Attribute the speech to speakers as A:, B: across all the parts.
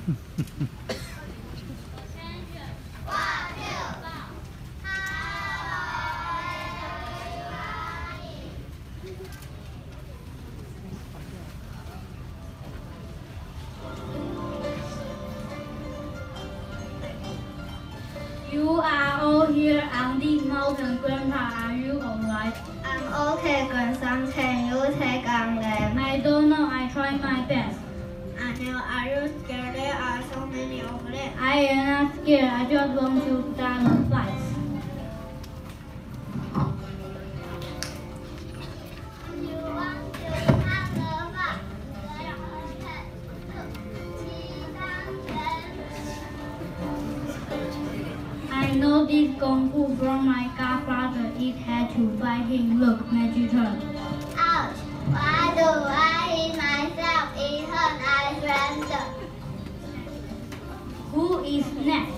A: You are all here on this mountain, Grandpa. Are you alright?
B: I'm okay, grandson. Can you take on them?
A: I don't know. I try my best.
B: I know. Are you scared? There are so many of them.
A: I am not scared. I just want to start the fight. I know this kung fu from my godfather. It had to fight him. Look, magic turn.
B: Ouch! Why do I hit myself? It hurt. I surrender.
A: Who is next?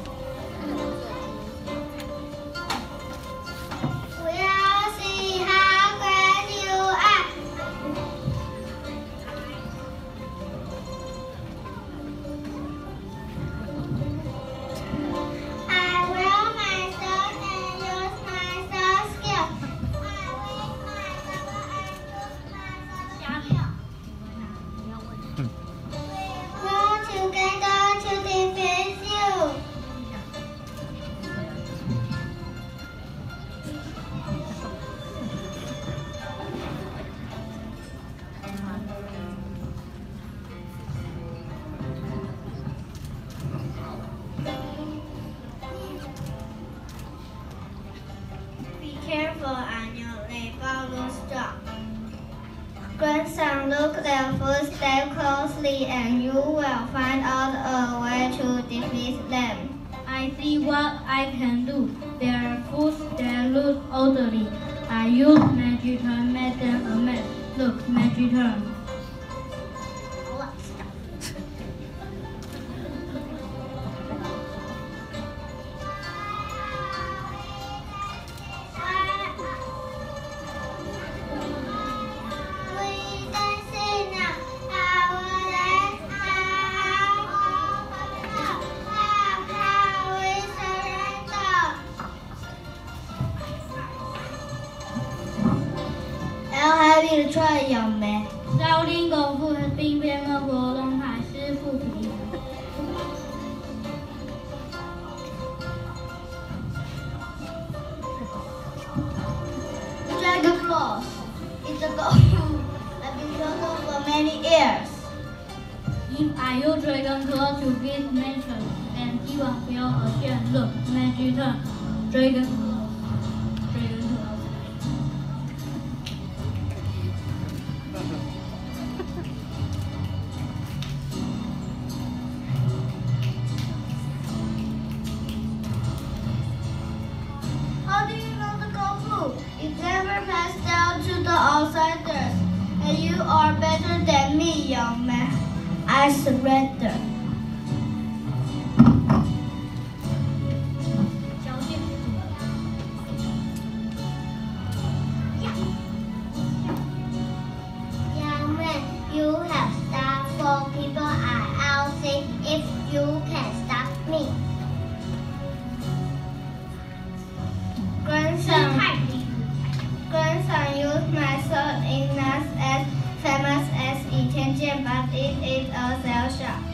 B: We'll see how great you are. I will myself and use my soul skill. I will myself and use my soul skill. We will together to defeat you. Be careful on your leg, follow strong. Grandson, look their footsteps closely and you will find out a way to defeat them.
A: I see what I can do. Their footsteps look orderly. I use magic turn, make them a mess. Look, magic turn.
B: I'll have you try, young man.
A: Shaolin Kung Fu has been famous for a long time. 师傅比。
B: Dragon Claws is a kung I've been known for many years.
A: If I use Dragon Claw to beat nature, then he will feel ashamed. Look, magic turn. Dragon Claw. Dragon Claw.
B: How do you know the kung fu? It never passed down to the outsiders. And you are better than me, young man. I surrender.
A: 小心。
B: Young man, you have stopped for people. I'll see if you can stop me. Grandson, use my sword is not as famous as Yi Tianjian, but it is a shell shot.